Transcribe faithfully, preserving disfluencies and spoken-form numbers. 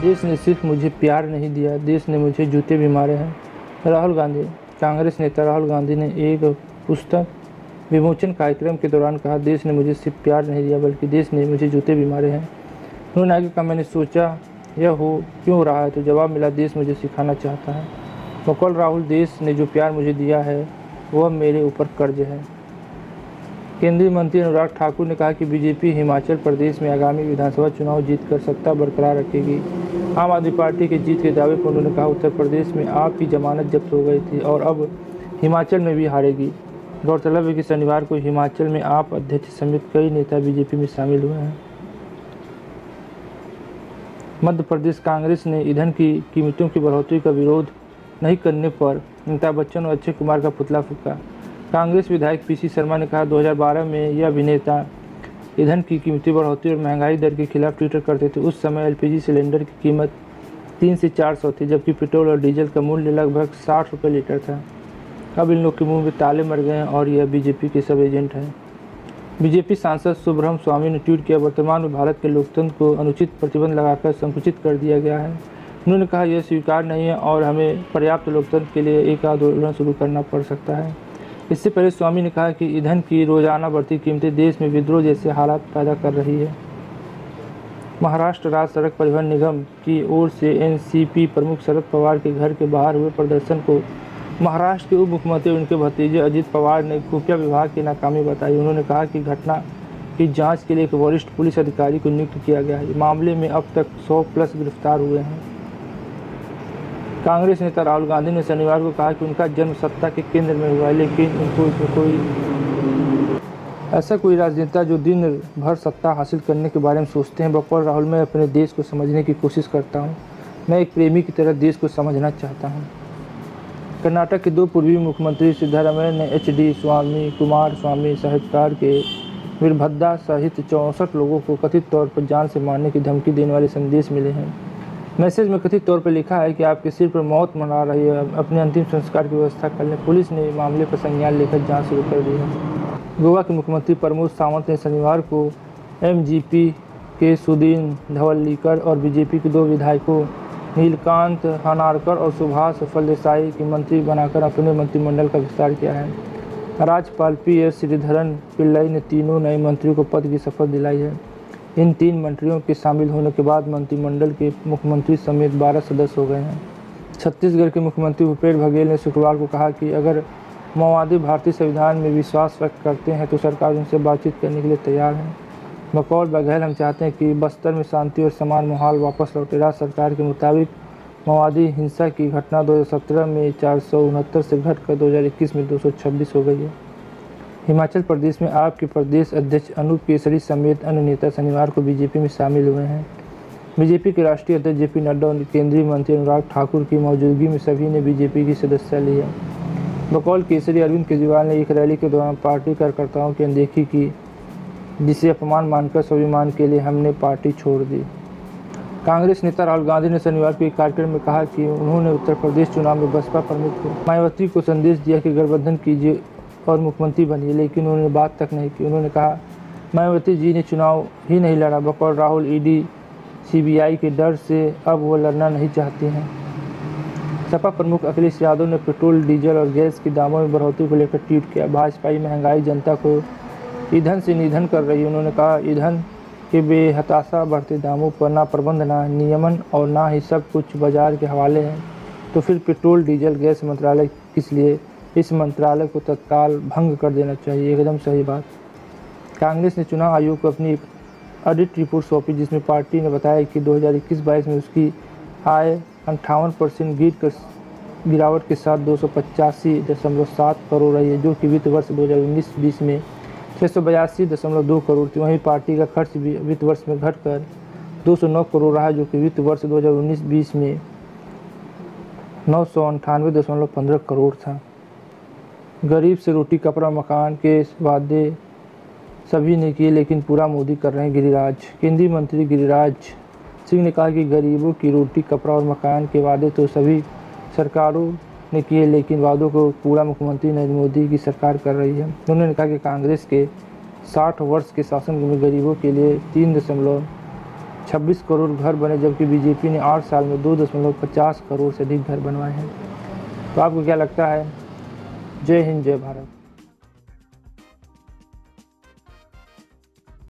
देश ने सिर्फ मुझे प्यार नहीं दिया, देश ने मुझे जूते भी मारे हैं। राहुल गांधी। कांग्रेस नेता राहुल गांधी ने एक पुस्तक विमोचन कार्यक्रम के दौरान कहा, देश ने मुझे सिर्फ प्यार नहीं दिया बल्कि देश ने मुझे जूते भी मारे हैं। उन्होंने आगे कहा, मैंने सोचा यह हो क्यों रहा है, तो जवाब मिला, देश मुझे सिखाना चाहता है। बकौल राहुल, देश ने जो प्यार मुझे दिया है वह मेरे ऊपर कर्ज है। केंद्रीय मंत्री अनुराग ठाकुर ने कहा कि बीजेपी हिमाचल प्रदेश में आगामी विधानसभा चुनाव जीतकर सत्ता बरकरार रखेगी। आम आदमी पार्टी की जीत के दावे पर उन्होंने कहा, उत्तर प्रदेश में आप की जमानत जब्त हो गई थी और अब हिमाचल में भी हारेगी। गौरतलब है कि शनिवार को हिमाचल में आप अध्यक्ष समेत कई नेता बीजेपी में शामिल हुए हैं। मध्य प्रदेश कांग्रेस ने ईंधन की कीमतों की बढ़ोतरी का विरोध नहीं करने पर अमिताभ बच्चन और अक्षय कुमार का पुतला फूंका। कांग्रेस विधायक पीसी शर्मा ने कहा, दो हज़ार बारह में यह अभिनेता ईंधन की कीमती बढ़ोतरी और महंगाई दर के खिलाफ ट्विटर करते थे। उस समय एलपीजी सिलेंडर की कीमत तीन से चार सौ थी, जबकि पेट्रोल और डीजल का मूल्य लगभग साठ रुपये लीटर था। अब इन लोग के मुंह में ताले मर गए हैं और यह बीजेपी के सब एजेंट हैं। बीजेपी सांसद सुब्रह्म स्वामी ने ट्वीट किया, वर्तमान में भारत के लोकतंत्र को अनुचित प्रतिबंध लगाकर संकुचित कर दिया गया है। उन्होंने कहा, यह स्वीकार नहीं है और हमें पर्याप्त लोकतंत्र के लिए एक आंदोलन शुरू करना पड़ सकता है। इससे पहले स्वामी ने कहा कि ईंधन की रोजाना बढ़ती कीमतें देश में विद्रोह जैसे हालात पैदा कर रही है। महाराष्ट्र राज्य सड़क परिवहन निगम की ओर से एनसीपी प्रमुख शरद पवार के घर के बाहर हुए प्रदर्शन को महाराष्ट्र के उप मुख्यमंत्री और उनके भतीजे अजित पवार ने खुफिया विभाग की नाकामी बताई। उन्होंने कहा कि घटना की जांच के लिए एक वरिष्ठ पुलिस अधिकारी को नियुक्त किया गया है। मामले में अब तक सौ प्लस गिरफ्तार हुए हैं। कांग्रेस नेता राहुल गांधी ने शनिवार को कहा कि उनका जन्म सत्ता के केंद्र में हुआ है, लेकिन उनको इसमें कोई ऐसा कोई राजनेता जो दिन भर सत्ता हासिल करने के बारे में सोचते हैं। बकौल राहुल, मैं अपने देश को समझने की कोशिश करता हूँ। मैं एक प्रेमी की तरह देश को समझना चाहता हूँ। कर्नाटक के दो पूर्वी मुख्यमंत्री सिद्धारमैया ने एच डी स्वामी, कुमार स्वामी, साहित्यकार के वीरभद्रा सहित चौंसठ लोगों को कथित तौर पर जान से मारने की धमकी देने वाले संदेश मिले हैं। मैसेज में कथित तौर पर लिखा है कि आपके सिर पर मौत मना रही है, अपने अंतिम संस्कार की व्यवस्था कर लें। पुलिस ने मामले पर संज्ञान लेकर जांच शुरू कर दी है। गोवा के मुख्यमंत्री प्रमोद सावंत ने शनिवार को एमजीपी के सुदीन धवल्लीकर और बीजेपी के दो विधायकों नीलकांत हनारकर और सुभाष फलदेसाई की मंत्री बनाकर अपने मंत्रिमंडल का विस्तार किया है। राज्यपाल पी एस श्रीधरन पिल्लई ने तीनों नए मंत्रियों को पद की शपथ दिलाई है। इन तीन मंत्रियों के शामिल होने के बाद मंत्रिमंडल के मुख्यमंत्री समेत बारह सदस्य हो गए हैं। छत्तीसगढ़ के मुख्यमंत्री भूपेश बघेल ने शुक्रवार को कहा कि अगर माओवादी भारतीय संविधान में विश्वास व्यक्त करते हैं तो सरकार उनसे बातचीत करने के लिए तैयार है। बकौल बघेल, हम चाहते हैं कि बस्तर में शांति और समान माहौल वापस लौटे। राज्य सरकार के मुताबिक माओवादी हिंसा की घटना दो हज़ार सत्रह में चार सौ उनहत्तर से घटकर दो हज़ार इक्कीस में दो सौ छब्बीस हो गई है। हिमाचल प्रदेश में आप के प्रदेश अध्यक्ष अनूप केसरी समेत अन्य नेता शनिवार को बीजेपी में शामिल हुए हैं। बीजेपी के राष्ट्रीय अध्यक्ष जेपी नड्डा और केंद्रीय मंत्री अनुराग ठाकुर की मौजूदगी में सभी ने बीजेपी की सदस्यता ली है। बकौल केसरी, अरविंद केजरीवाल ने एक रैली के दौरान पार्टी कार्यकर्ताओं की अनदेखी की, जिसे अपमान मानकर स्वाभिमान के लिए हमने पार्टी छोड़ दी। कांग्रेस नेता राहुल गांधी ने शनिवार को एक कार्यक्रम में कहा कि उन्होंने उत्तर प्रदेश चुनाव में बसपा प्रमुख मायावती को संदेश दिया कि गठबंधन कीजिए और मुख्यमंत्री बनिए, लेकिन उन्होंने बात तक नहीं की। उन्होंने कहा, मायावती जी ने चुनाव ही नहीं लड़ा। बकौल राहुल, ईडी सीबीआई के डर से अब वो लड़ना नहीं चाहती हैं। सपा प्रमुख अखिलेश यादव ने पेट्रोल, डीजल और गैस के दामों में बढ़ोतरी को लेकर ट्वीट किया, भाजपाई महंगाई जनता को ईंधन से निधन कर रही है। उन्होंने कहा, ईंधन के बेहताशा बढ़ते दामों पर ना प्रबंध, ना नियमन और ना ही सब कुछ बाजार के हवाले है, तो फिर पेट्रोल, डीजल, गैस मंत्रालय किस लिए? इस मंत्रालय को तत्काल भंग कर देना चाहिए। एकदम सही बात। कांग्रेस ने चुनाव आयोग को अपनी ऑडिट रिपोर्ट सौंपी, जिसमें पार्टी ने बताया कि दो हज़ार इक्कीस बाईस में उसकी आय अंठावन परसेंट गिर कर गिरावट के साथ दो सौ पचासी दशमलव सात करोड़ रही है, जो कि वित्त वर्ष दो हज़ार उन्नीस बीस में छः सौ बयासी दशमलव दो करोड़ थी। वहीं पार्टी का खर्च भी वित्त वर्ष में घटकर दो सौ नौ करोड़ रहा, जो कि वित्त वर्ष दो हज़ार उन्नीस बीस में नौ सौ अंठानवे दशमलव पंद्रह करोड़ था। गरीब से रोटी, कपड़ा, मकान के वादे सभी ने किए, लेकिन पूरा मोदी कर रहे हैं गिरिराज। केंद्रीय मंत्री गिरिराज सिंह ने कहा कि गरीबों की रोटी, कपड़ा और मकान के वादे तो सभी सरकारों ने किए, लेकिन वादों को पूरा मुख्यमंत्री नरेंद्र मोदी की सरकार कर रही है। उन्होंने कहा कि कांग्रेस के साठ वर्ष के शासन में गरीबों के लिए तीन दशमलव छब्बीस करोड़ घर बने, जबकि बीजेपी ने आठ साल में दो दशमलव पचास करोड़ से अधिक घर बनवाए हैं। तो आपको क्या लगता है? जय हिंद, जय भारत।